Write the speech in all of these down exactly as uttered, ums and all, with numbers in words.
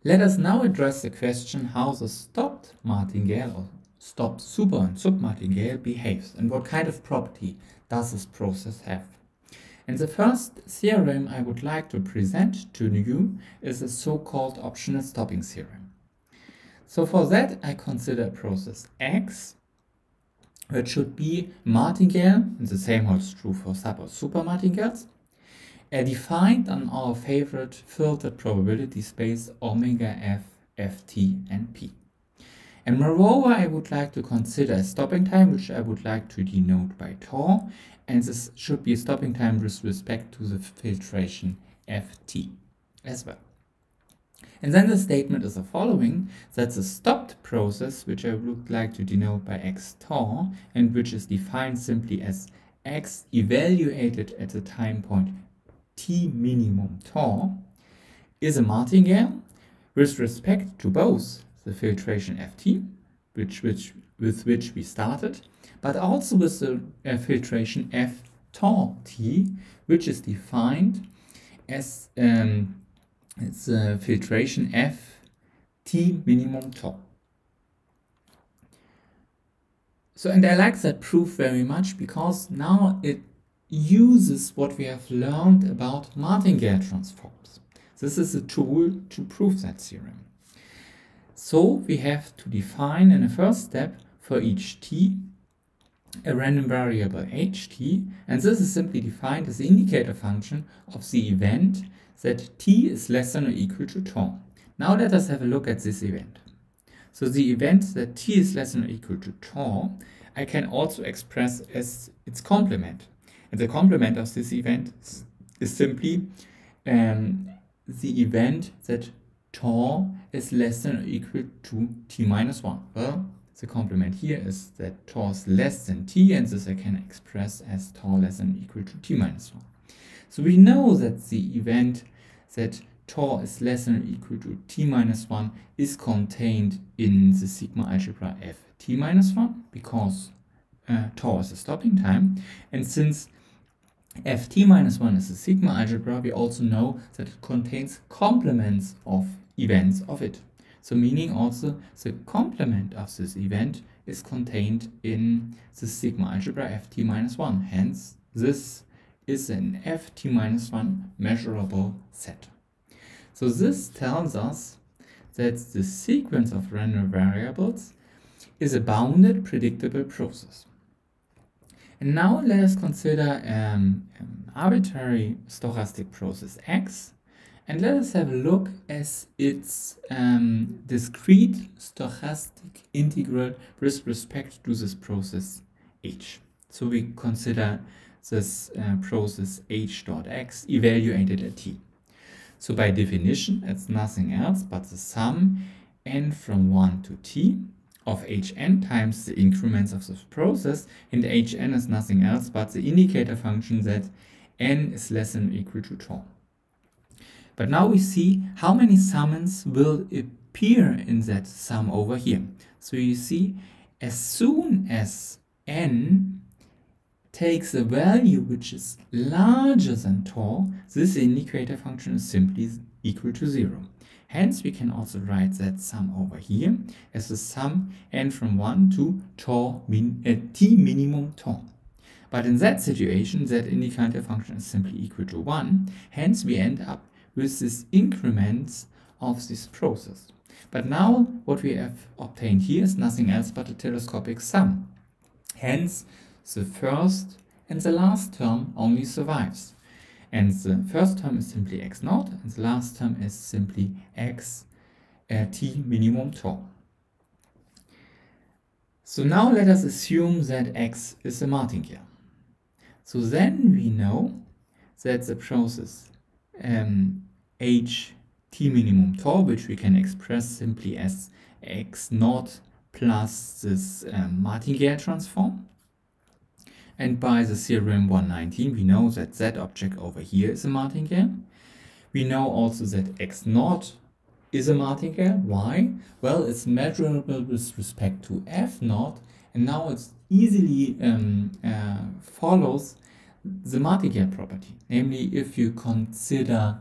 Let us now address the question how the stopped martingale or stopped super and submartingale behaves and what kind of property does this process have. And the first theorem I would like to present to you is the so-called optional stopping theorem. So for that I consider a process X, which should be martingale, and the same holds true for sub or super martingales, are defined on our favorite filtered probability space omega f, ft, and p. And moreover, I would like to consider a stopping time, which I would like to denote by tau, and this should be a stopping time with respect to the filtration ft as well. And then the statement is the following, that the stopped process, which I would like to denote by x tau, and which is defined simply as x evaluated at the time point t minimum tau, is a martingale with respect to both the filtration ft, which, which, with which we started, but also with the uh, filtration f tau t, which is defined as um, it's a filtration f t minimum tau. So, and I like that proof very much because now it uses what we have learned about martingale transforms. This is a tool to prove that theorem. So we have to define in the first step for each t a random variable ht, and this is simply defined as the indicator function of the event that t is less than or equal to tau. Now let us have a look at this event. So the event that t is less than or equal to tau, I can also express as its complement. And the complement of this event is, is simply um, the event that tau is less than or equal to t minus one. Well, the complement here is that tau is less than t, and this I can express as tau less than or equal to t minus one. So we know that the event that tau is less than or equal to t minus one is contained in the sigma algebra f t minus one, because uh, tau is a stopping time, and since ft minus one is a sigma algebra, we also know that it contains complements of events of it. So meaning also the complement of this event is contained in the sigma algebra ft minus one. Hence, this is an ft minus one measurable set. So this tells us that the sequence of random variables is a bounded predictable process. And now let us consider um, an arbitrary stochastic process x, and let us have a look at its um, discrete stochastic integral with respect to this process h. So we consider this uh, process h dot x evaluated at t. So by definition, it's nothing else but the sum n from one to t of hn times the increments of this process, and hn is nothing else but the indicator function that n is less than or equal to tau. But now we see how many summands will appear in that sum over here. So you see, as soon as n takes a value which is larger than tau, this indicator function is simply equal to zero. Hence, we can also write that sum over here as the sum n from one to tau min, uh, t minimum tau. But in that situation, that indicator function is simply equal to one. Hence, we end up with this increments of this process. But now, what we have obtained here is nothing else but a telescopic sum. Hence, the first and the last term only survives. And the first term is simply x naught, and the last term is simply x uh, t minimum tau. So now let us assume that x is a martingale. So then we know that the process um, h t minimum tau, which we can express simply as x naught plus this um, martingale transform. And by the theorem one nineteen, we know that that object over here is a martingale. We know also that x naught is a martingale. Why? Well, it's measurable with respect to f naught, and now it easily um, uh, follows the martingale property. Namely, if you consider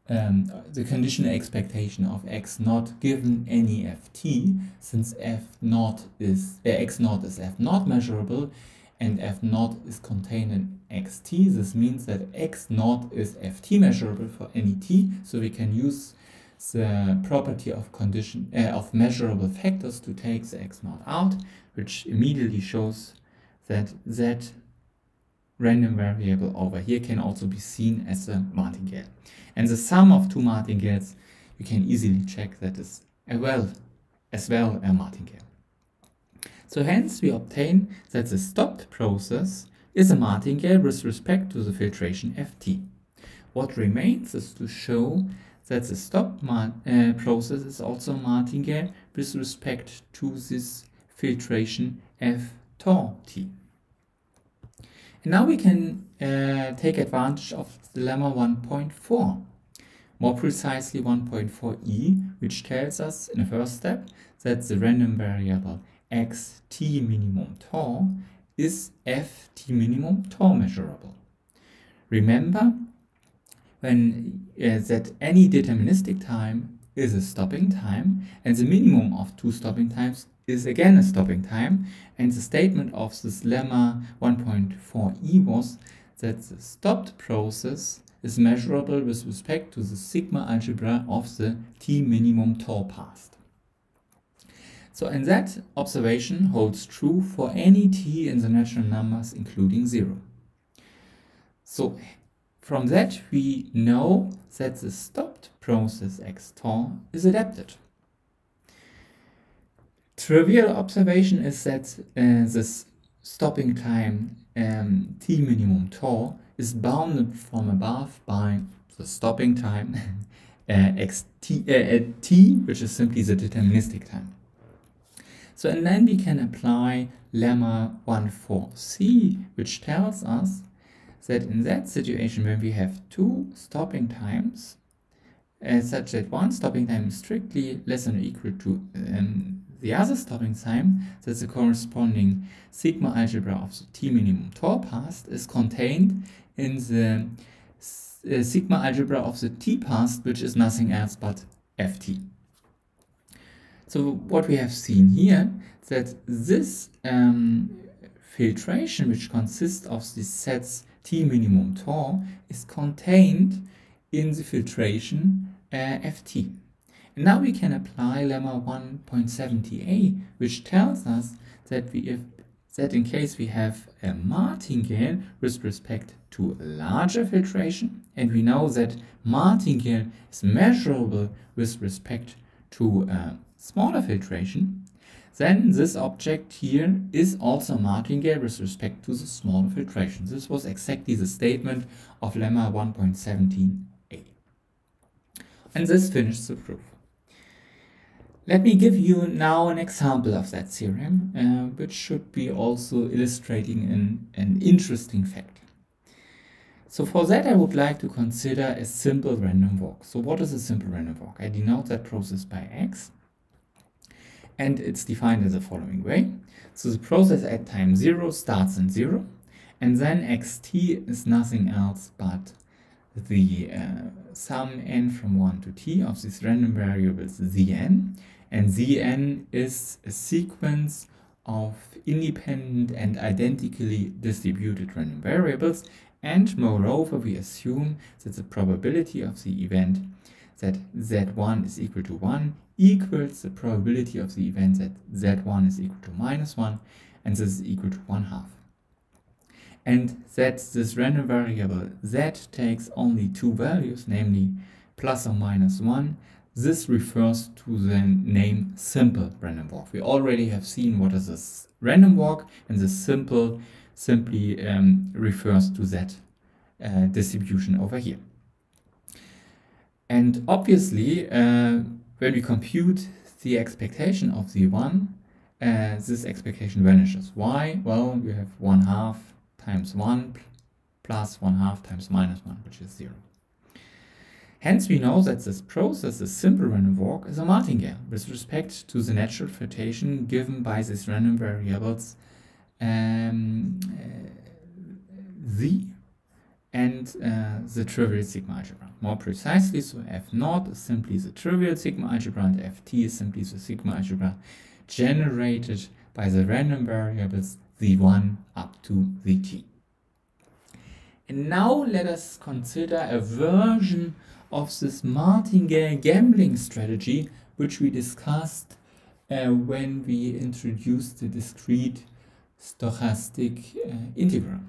um, the conditional expectation of x naught given any ft, since f naught is uh, x naught is f naught measurable and f naught is contained in xt. This means that x naught is ft measurable for any t, so we can use the property of condition uh, of measurable factors to take the x naught out, which immediately shows that that random variable over here can also be seen as a martingale. And the sum of two martingales, you can easily check that is as well, as well a martingale. So hence we obtain that the stopped process is a martingale with respect to the filtration ft. What remains is to show that the stopped uh, process is also a martingale with respect to this filtration f tau t. And now we can uh, take advantage of the lemma one point four, more precisely one point four e, which tells us in the first step that the random variable xt minimum tau is ft minimum tau measurable. Remember when uh, that any deterministic time is a stopping time, and the minimum of two stopping times is again a stopping time, and the statement of this lemma one point four e was that the stopped process is measurable with respect to the sigma algebra of the t minimum tau past. So, and that observation holds true for any t in the natural numbers including zero. So from that we know that the stopped process x tau is adapted. Trivial observation is that uh, this stopping time um, t minimum tau is bounded from above by the stopping time uh, xt, uh, t, which is simply the deterministic time. So, and then we can apply lemma one point four c, which tells us that in that situation when we have two stopping times, uh, such that one stopping time is strictly less than or equal to um, the other stopping time, that the corresponding sigma algebra of the t minimum tau past is contained in the uh, sigma algebra of the t past, which is nothing else but ft. So what we have seen here, that this um, filtration, which consists of the sets t minimum tau, is contained in the filtration uh, ft. And now we can apply lemma one point seven zero a, which tells us that we if that in case we have a martingale with respect to a larger filtration, and we know that martingale is measurable with respect to a smaller filtration, then this object here is also martingale with respect to the smaller filtration. This was exactly the statement of lemma one point one seven a. And this finishes the proof. Let me give you now an example of that theorem, uh, which should be also illustrating an, an interesting fact. So for that I would like to consider a simple random walk. So what is a simple random walk? I denote that process by x, and it's defined in the following way. So the process at time zero starts in zero, and then xt is nothing else but the uh, sum n from one to t of these random variables zn, and zn is a sequence of independent and identically distributed random variables, and moreover we assume that the probability of the event that z one is equal to one equals the probability of the event that z one is equal to minus one, and this is equal to one half. And that this random variable z takes only two values, namely plus or minus one. This refers to the name simple random walk. We already have seen what is a random walk, and the simple simply um, refers to that uh, distribution over here. And obviously, uh, when we compute the expectation of the one, uh, this expectation vanishes. Why? Well, we have one half times one plus one half times minus one, which is zero. Hence, we know that this process, this simple random walk, is a martingale with respect to the natural filtration given by these random variables um, uh, z and uh, the trivial sigma algebra. More precisely, so F naught is simply the trivial sigma algebra and F t is simply the sigma algebra generated by the random variables z one up to zt. And now let us consider a version of this martingale gambling strategy which we discussed uh, when we introduced the discrete stochastic uh, integral.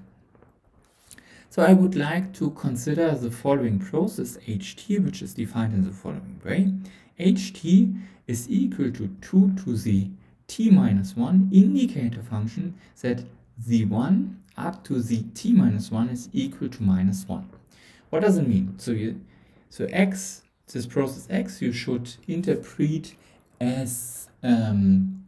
So I would like to consider the following process ht, which is defined in the following way. Ht is equal to two to the t minus one indicator function that z one up to the t minus one is equal to minus one. What does it mean? So you, so x, this process x, you should interpret as um,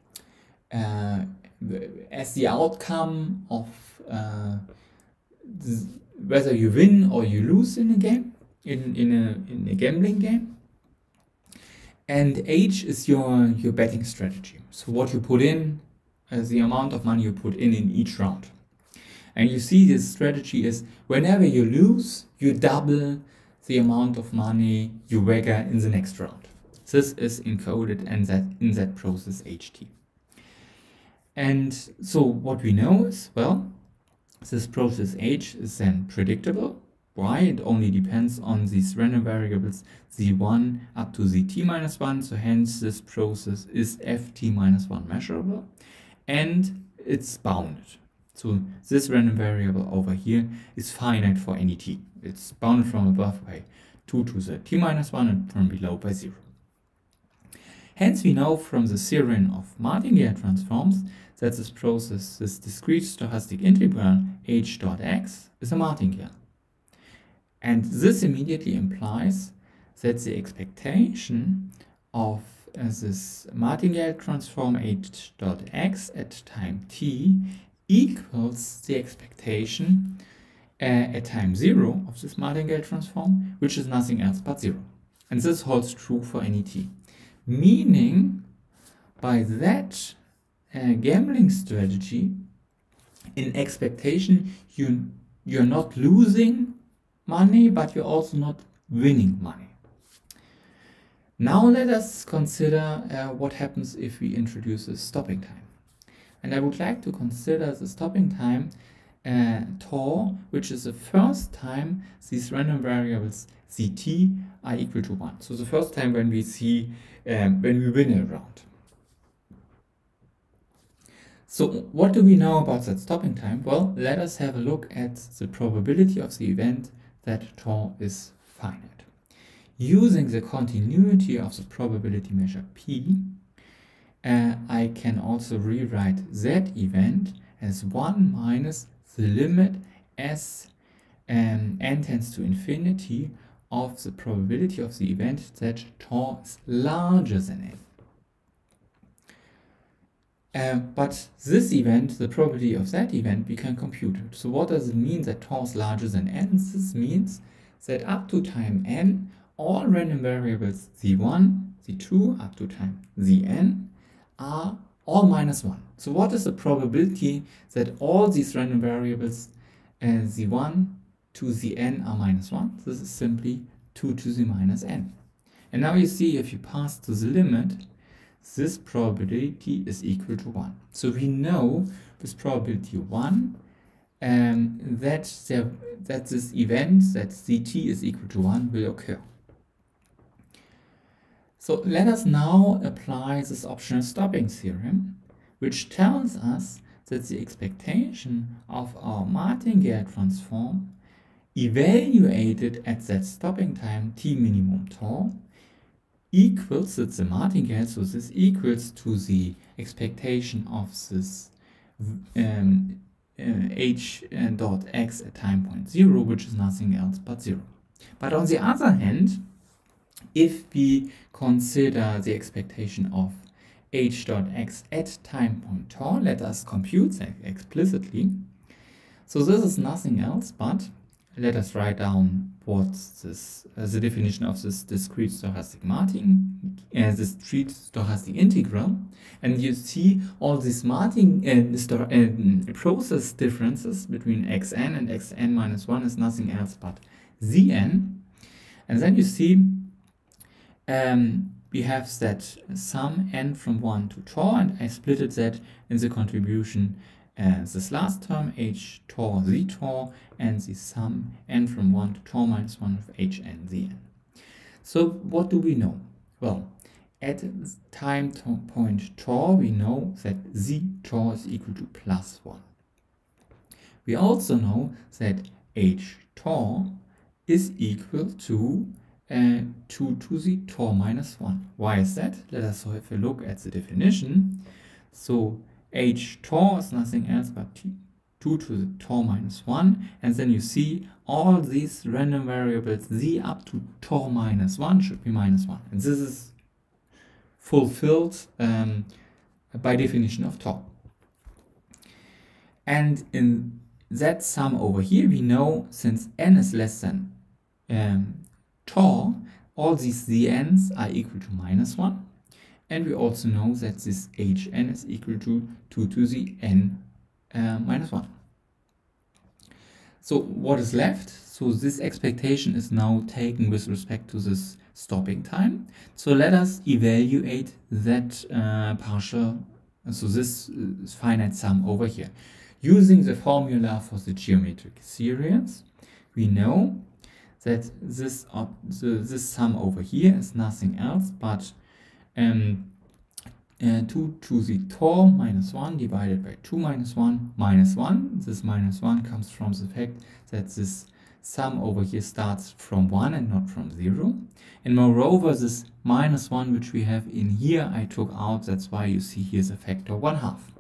uh, as the outcome of uh, this, whether you win or you lose in a game, in in a in a gambling game. And h is your your betting strategy. So what you put in, as the amount of money you put in in each round. And you see this strategy is whenever you lose, you double the amount of money you wager in the next round. This is encoded in that in that process ht. And so what we know is, well, this process h is then predictable. Why? It only depends on these random variables z one up to zt minus one. So hence this process is ft minus one measurable and it's bounded. So this random variable over here is finite for any t. It's bounded from above by two to the t minus one and from below by zero. Hence we know from the theorem of martingale transforms that this process, this discrete stochastic integral h dot x, is a martingale. And this immediately implies that the expectation of uh, this martingale transform h dot x at time t equals the expectation uh, at time zero of this martingale transform, which is nothing else but zero. And this holds true for any t. Meaning, by that uh, gambling strategy, in expectation, you, you're not losing money, but you're also not winning money. Now let us consider uh, what happens if we introduce a stopping time. And I would like to consider the stopping time uh, tau, which is the first time these random variables zt are equal to one. So the first time when we see, um, when we win a round. So what do we know about that stopping time? Well, let us have a look at the probability of the event that tau is finite. Using the continuity of the probability measure p, uh, I can also rewrite that event as one minus the limit as um, n tends to infinity of the probability of the event that tau is larger than n. Uh, but this event, the probability of that event, we can compute it. So what does it mean that tau is larger than n? This means that up to time n, all random variables z one, z two, up to time zn are all minus one. So what is the probability that all these random variables uh, z one to zn are minus one? This is simply two to the minus n. And now you see if you pass to the limit, this probability is equal to one. So we know with probability one um, that, there, that this event, that zt is equal to one, will occur. So let us now apply this optional stopping theorem, which tells us that the expectation of our martingale transform evaluated at that stopping time t minimum tau equals, it's the martingale, so this equals to the expectation of this um, uh, h dot x at time point zero, which is nothing else but zero. But on the other hand, if we consider the expectation of h dot x at time point tau, let us compute that explicitly. So this is nothing else but let us write down what's this, uh, the definition of this discrete stochastic Martin, uh, this discrete stochastic integral, and you see all these Martin uh, uh, process differences between xn and xn minus one is nothing else but zn, and then you see um, we have that sum n from one to tau, and I splitted that in the contribution uh, this last term h tau z tau and the sum n from one to tau minus one of hn zn. So what do we know? Well, at time point tau we know that z tau is equal to plus one. We also know that h tau is equal to uh, two to the tau minus one. Why is that? Let us have a look at the definition. So h tau is nothing else but two to the tau minus one, and then you see all these random variables z up to tau minus one should be minus one, and this is fulfilled um, by definition of tau. And in that sum over here we know, since n is less than um, tau, all these zn's are equal to minus one, and we also know that this hn is equal to two to the n uh, minus one. So what is left? So this expectation is now taken with respect to this stopping time. So let us evaluate that uh, partial, so this uh, finite sum over here. Using the formula for the geometric series, we know that this, uh, the, this sum over here is nothing else but um, uh, two to the tau minus one divided by two minus one minus one. This minus one comes from the fact that this sum over here starts from one and not from zero. And moreover, this minus one which we have in here I took out, that's why you see here the factor one half.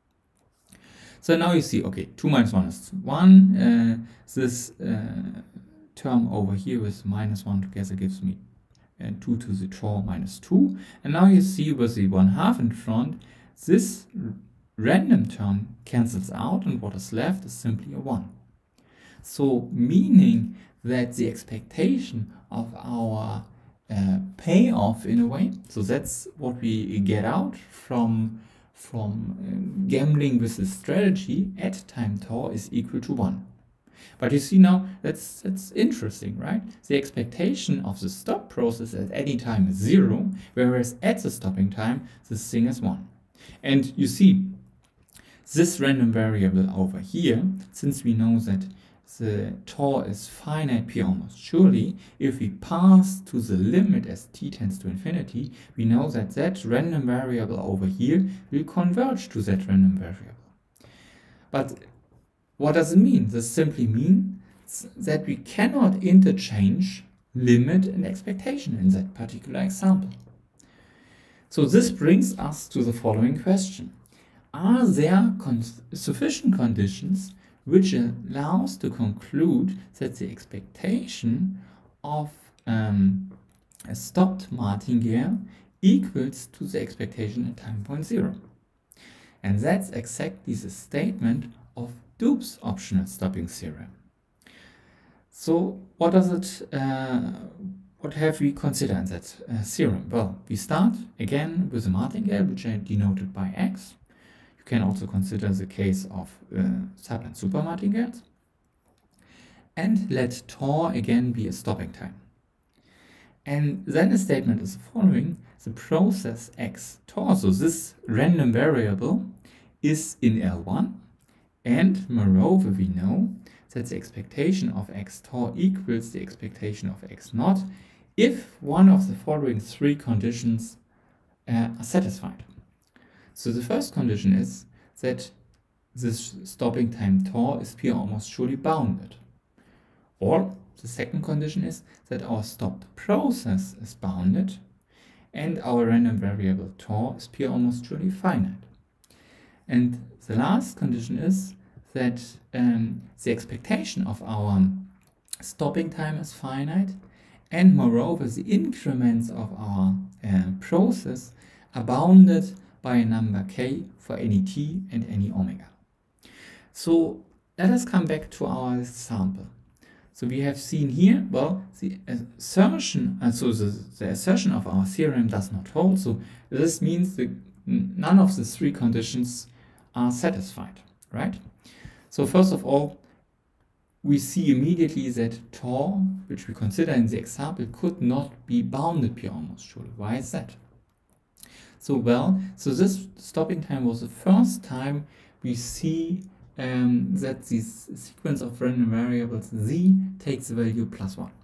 So now you see, okay, two minus one is one. Uh, this uh, term over here with minus one together gives me uh, two to the tau minus two. And now you see with the one half in front, this random term cancels out, and what is left is simply a one. So meaning that the expectation of our uh, payoff in a way, so that's what we get out from from uh, gambling with the strategy at time tau is equal to one. But you see now, that's, that's interesting, right? The expectation of the stop process at any time is zero, whereas at the stopping time, this thing is one. And you see, this random variable over here, since we know that the tau is finite p almost surely, if we pass to the limit as t tends to infinity, we know that that random variable over here will converge to that random variable. But what does it mean? This simply means that we cannot interchange limit and expectation in that particular example. So this brings us to the following question. Are there con- sufficient conditions which allows to conclude that the expectation of um, a stopped martingale equals to the expectation at time point zero? And that's exactly the statement of Doope's optional stopping theorem. So what does it, uh, what have we considered in that uh, theorem? Well, we start again with a martingale, which I denoted by x. You can also consider the case of uh, sub and super martingales. And let tau again be a stopping time. And then the statement is the following: the process x tau, so this random variable, is in L one. And moreover, we know that the expectation of x tau equals the expectation of x naught if one of the following three conditions uh, are satisfied. So the first condition is that this stopping time tau is p almost surely bounded. Or the second condition is that our stopped process is bounded and our random variable tau is p almost surely finite. And the last condition is that um, the expectation of our stopping time is finite, and moreover the increments of our uh, process are bounded by a number k for any t and any omega. So let us come back to our sample. So we have seen here, well, the assertion, uh, so the, the assertion of our theorem does not hold. So this means that none of the three conditions are satisfied, right? So first of all, we see immediately that tau, which we consider in the example, could not be bounded P almost surely. Why is that? So well, so this stopping time was the first time we see um, that this sequence of random variables z takes the value plus one.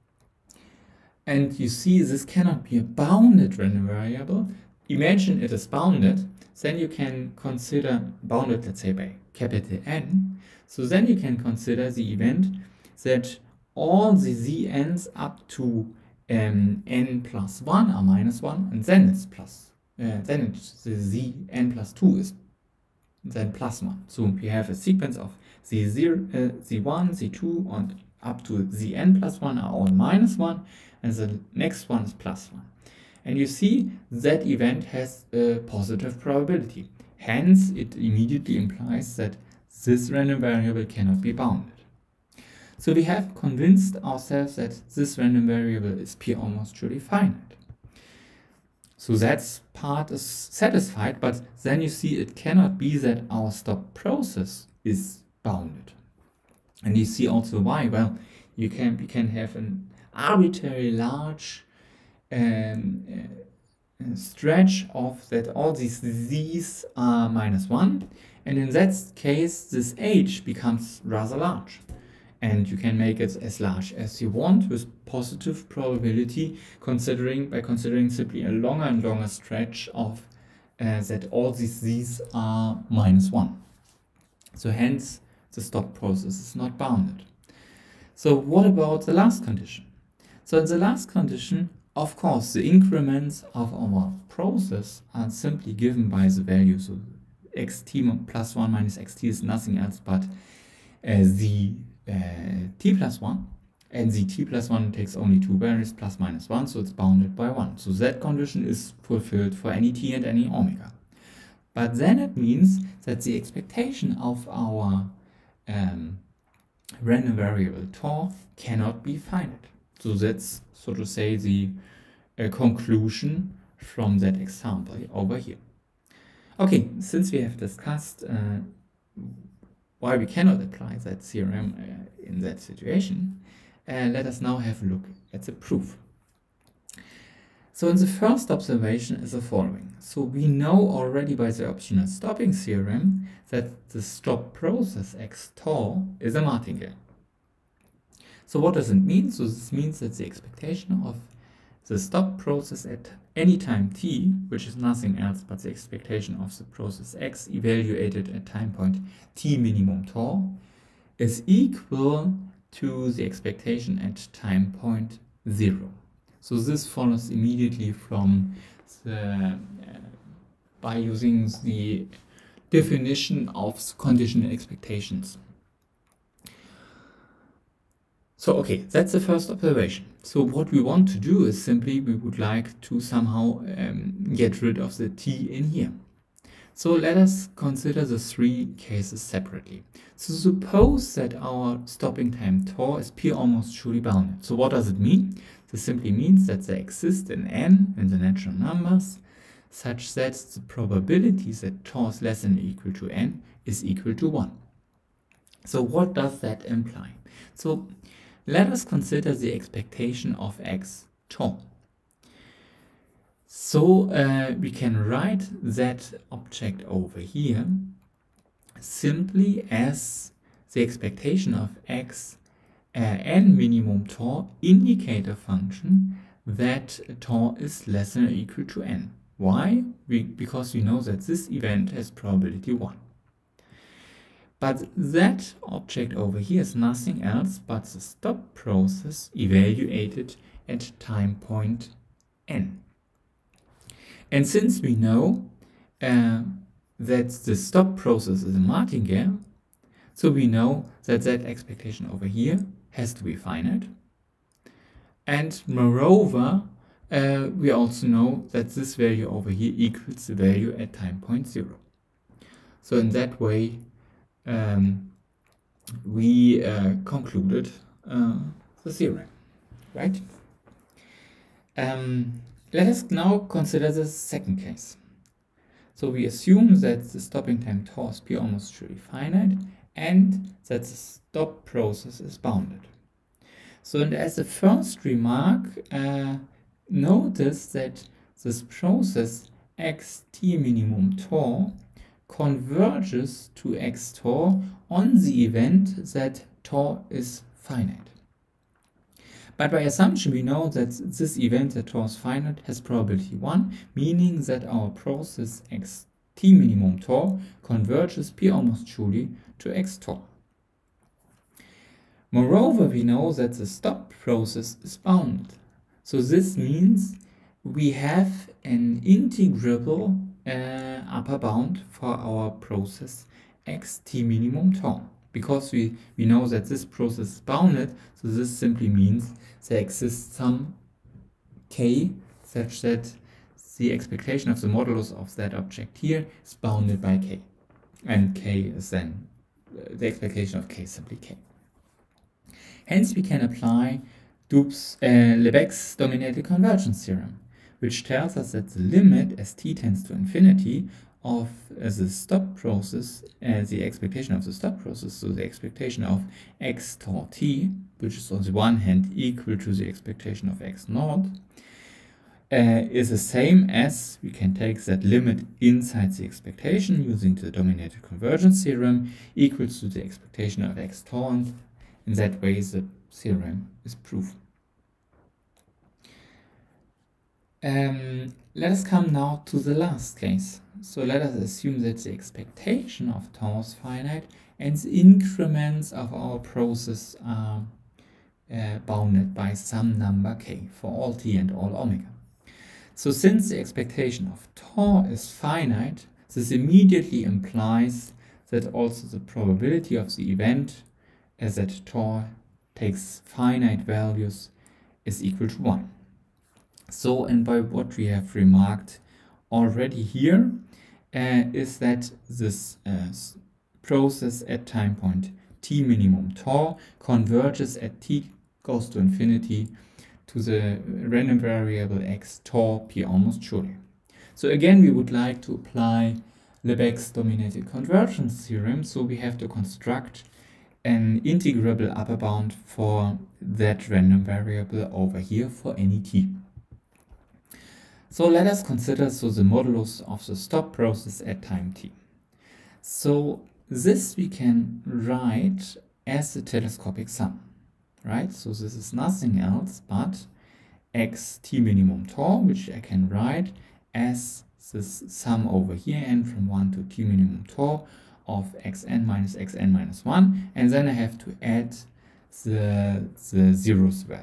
And you see this cannot be a bounded random variable. Imagine it is bounded, then you can consider bounded, let's say by capital N. So then you can consider the event that all the z n's up to um, n plus one are minus one, and then it's plus, uh, then it's the z n plus two is then plus one. So we have a sequence of z zero, uh, z one, z two, and up to z n plus one are all minus one, and the next one is plus one. And you see that event has a positive probability. Hence, it immediately implies that this random variable cannot be bounded. So we have convinced ourselves that this random variable is P almost surely finite. So that part is satisfied, but then you see it cannot be that our stop process is bounded. And you see also why. Well, you can we can have an arbitrary large um, uh, stretch of that all these z's are minus one, and in that case this h becomes rather large, and you can make it as large as you want with positive probability, considering by considering simply a longer and longer stretch of uh, that all these z's are minus one. So hence the stop process is not bounded. So what about the last condition? So in the last condition, of course, the increments of our process are simply given by the value. So xt plus one minus xt is nothing else but uh, the uh, t plus one. And the t plus one takes only two values, plus minus one, so it's bounded by one. So that condition is fulfilled for any t and any omega. But then it means that the expectation of our um, random variable tau cannot be finite. So that's, so to say, the uh, conclusion from that example over here. Okay, since we have discussed uh, why we cannot apply that theorem uh, in that situation, uh, let us now have a look at the proof. So in the first observation is the following. So we know already by the optional stopping theorem that the stop process x tau is a martingale. So what does it mean? So this means that the expectation of the stop process at any time t, which is nothing else but the expectation of the process x evaluated at time point t minimum tau, is equal to the expectation at time point zero. So this follows immediately from the, uh, by using the definition of conditional expectations. So, okay, that's the first observation. So what we want to do is simply we would like to somehow um, get rid of the t in here. So let us consider the three cases separately. So suppose that our stopping time tau is P almost surely bounded. So what does it mean? This simply means that there exist an n in the natural numbers such that the probability that tau is less than or equal to n is equal to one. So what does that imply? So let us consider the expectation of x tau. So uh, we can write that object over here simply as the expectation of x uh, n minimum tau indicator function that tau is less than or equal to n. Why? We, because we know that this event has probability one. But that object over here is nothing else but the stop process evaluated at time point n. And since we know uh, that the stop process is a martingale, so we know that that expectation over here has to be finite. And moreover, uh, we also know that this value over here equals the value at time point zero. So in that way, Um, we uh, concluded uh, the theorem, right? Um, let us now consider the second case. So we assume that the stopping time tau is p almost truly finite and that the stop process is bounded. So, and as a first remark, uh, notice that this process xt minimum tau converges to x tau on the event that tau is finite. But by assumption, we know that this event that tau is finite has probability one, meaning that our process xt minimum tau converges p almost truly to x tau. Moreover, we know that the stop process is bounded. So this means we have an integrable uh, upper bound for our process xt minimum tau. Because we, we know that this process is bounded, so this simply means there exists some k such that the expectation of the modulus of that object here is bounded by k. And k is then, uh, the expectation of k is simply k. Hence we can apply Dup's, uh, Lebesgue's dominated convergence theorem, which tells us that the limit as t tends to infinity of uh, the stop process, uh, the expectation of the stop process, so the expectation of x tau t, which is on the one hand equal to the expectation of x naught, uh, is the same as we can take that limit inside the expectation using the dominated convergence theorem equals to the expectation of x tau, and in that way the theorem is proven. Um, let us come now to the last case. So let us assume that the expectation of tau is finite and the increments of our process are uh, bounded by some number k for all t and all omega. So since the expectation of tau is finite, this immediately implies that also the probability of the event as that tau takes finite values is equal to one. So, and by what we have remarked already here, uh, is that this uh, process at time point t minimum tau converges at t goes to infinity to the random variable x tau p almost surely. So again, we would like to apply Lebesgue's dominated convergence theorem, so we have to construct an integrable upper bound for that random variable over here for any t. So let us consider so the modulus of the stop process at time t. So this we can write as the telescopic sum, right? So this is nothing else but xt minimum tau, which I can write as this sum over here, n from one to t minimum tau of xn minus xn minus one, and then I have to add the, the zeros value.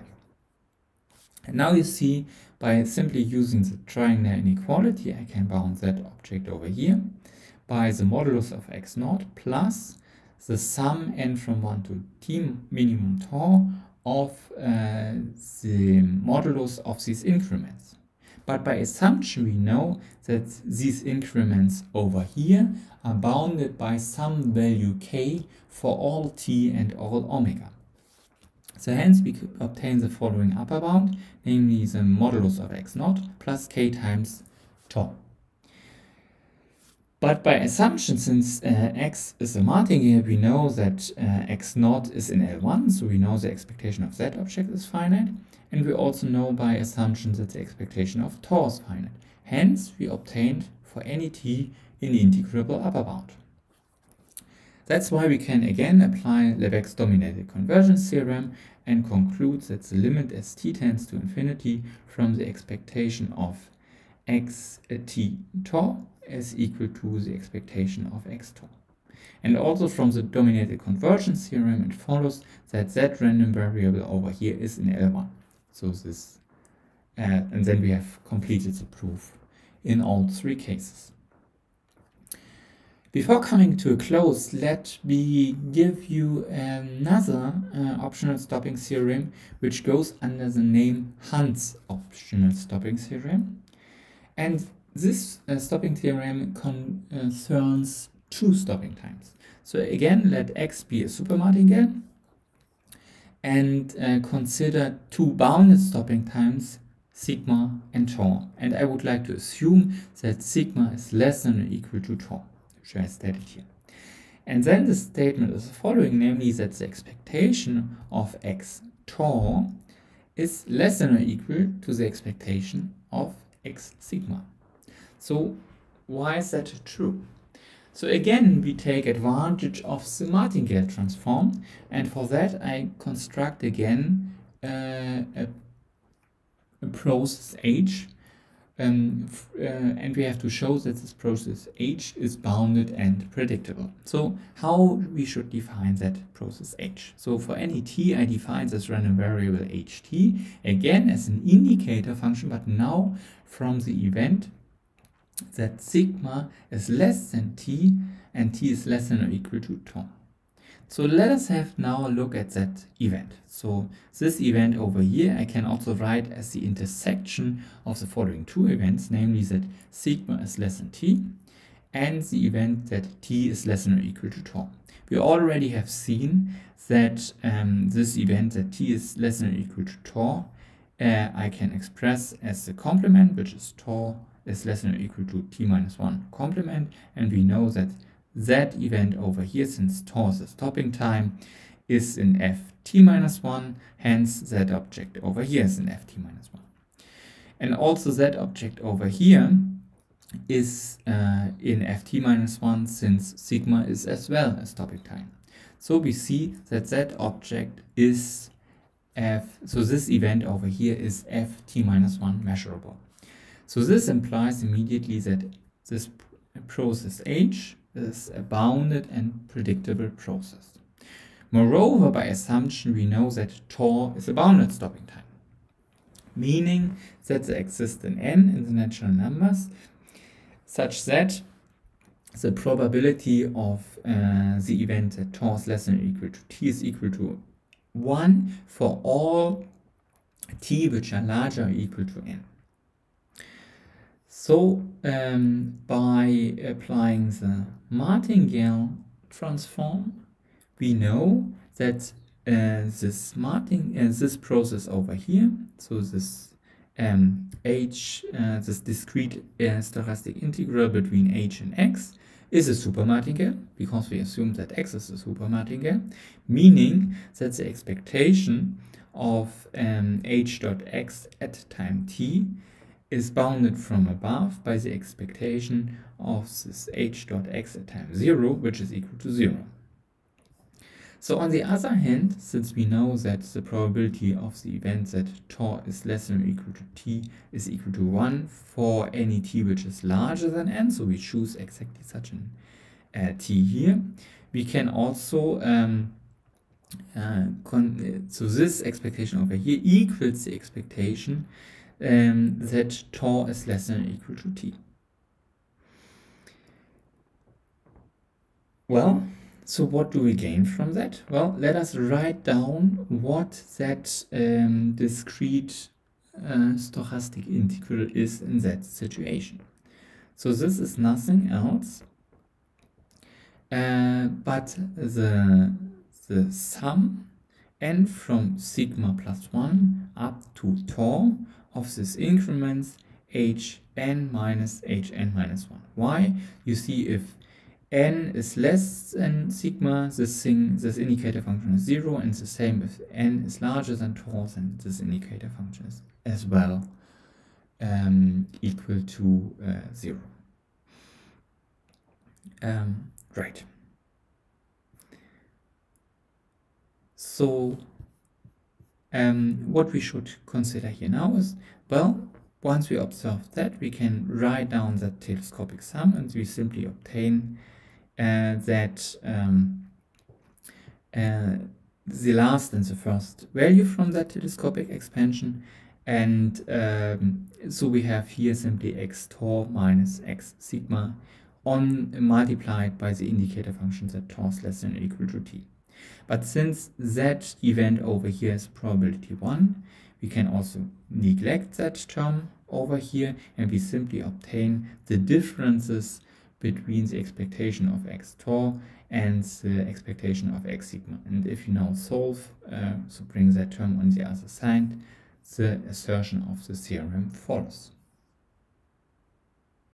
And now you see, by simply using the triangular inequality, I can bound that object over here by the modulus of x naught plus the sum n from one to t minimum tau of uh, the modulus of these increments. But by assumption, we know that these increments over here are bounded by some value k for all t and all omega. So hence we could obtain the following upper bound, namely the modulus of x naught plus k times tau. But by assumption, since uh, x is a martingale, we know that uh, x naught is in L one, so we know the expectation of that object is finite, and we also know by assumption that the expectation of tau is finite. Hence, we obtained for any t an integrable upper bound. That's why we can again apply Lebesgue's dominated convergence theorem and conclude that the limit as t tends to infinity from the expectation of xt tau is equal to the expectation of x tau. And also from the dominated convergence theorem, it follows that that random variable over here is in L one. So this, uh, and then we have completed the proof in all three cases. Before coming to a close, let me give you another uh, optional stopping theorem, which goes under the name Hund's optional stopping theorem. And this uh, stopping theorem concerns two stopping times. So again, let x be a supermartingale, and uh, consider two bounded stopping times, sigma and tau. And I would like to assume that sigma is less than or equal to tau, which I stated here. And then the statement is the following, namely that the expectation of x tau is less than or equal to the expectation of x sigma. So why is that true? So again, we take advantage of the martingale transform, and for that I construct again uh, a, a process H, um, uh, and we have to show that this process H is bounded and predictable. So how we should define that process H? So for any t, I define this random variable ht again as an indicator function, but now from the event that sigma is less than t and t is less than or equal to tau. So let us have now a look at that event. So this event over here I can also write as the intersection of the following two events, namely that sigma is less than t and the event that t is less than or equal to tau. We already have seen that um, this event that t is less than or equal to tau uh, I can express as the complement, which is tau is less than or equal to t minus one complement, and we know that that event over here, since tau is the stopping time, is in ft minus one, hence that object over here is in ft minus one. And also that object over here is uh, in ft minus one, since sigma is as well a stopping time. So we see that that object is f, so this event over here is ft minus one measurable. So this implies immediately that this process H is a bounded and predictable process. Moreover, by assumption, we know that tau is a bounded stopping time, meaning that there exists an n in the natural numbers such that the probability of uh, the event that tau is less than or equal to t is equal to one for all t which are larger or equal to n. So um, by applying the martingale transform, we know that uh, this marting uh, this process over here, so this um, h, uh, this discrete uh, stochastic integral between h and x, is a supermartingale, because we assume that x is a supermartingale, meaning that the expectation of um, h dot x at time t is bounded from above by the expectation of this h dot x at time zero, which is equal to zero. So on the other hand, since we know that the probability of the event that tau is less than or equal to t is equal to one for any t which is larger than n, so we choose exactly such an uh, t here, we can also um, uh, con so this expectation over here equals the expectation Um, that tau is less than or equal to t. Well, so what do we gain from that? Well, let us write down what that um, discrete uh, stochastic integral is in that situation. So this is nothing else uh, but the, the sum n from sigma plus one up to tau of this increments hn minus hn minus one. Why? You see, if n is less than sigma, this thing, this indicator function is zero, and the same if n is larger than tau, then this indicator function is as well um, equal to uh, zero. Um, right. So Um, what we should consider here now is, well, once we observe that, we can write down that telescopic sum, and we simply obtain uh, that um, uh, the last and the first value from that telescopic expansion, and um, so we have here simply x tau minus x sigma on multiplied by the indicator function that tau is less than or equal to t. But since that event over here is probability one, we can also neglect that term over here, and we simply obtain the differences between the expectation of x tau and the expectation of x sigma. And if you now solve, uh, so bring that term on the other side, the assertion of the theorem follows.